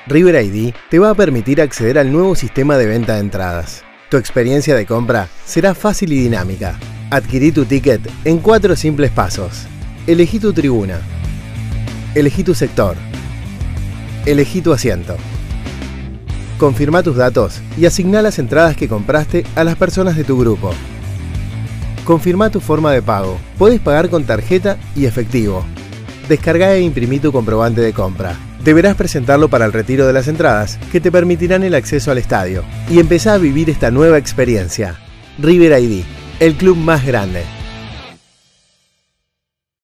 River ID te va a permitir acceder al nuevo sistema de venta de entradas. Tu experiencia de compra será fácil y dinámica. Adquirí tu ticket en 4 simples pasos. Elegí tu tribuna. Elegí tu sector. Elegí tu asiento. Confirma tus datos y asigna las entradas que compraste a las personas de tu grupo. Confirma tu forma de pago. Podés pagar con tarjeta y efectivo. Descarga e imprimí tu comprobante de compra. Deberás presentarlo para el retiro de las entradas, que te permitirán el acceso al estadio. Y empezá a vivir esta nueva experiencia. River ID, el club más grande.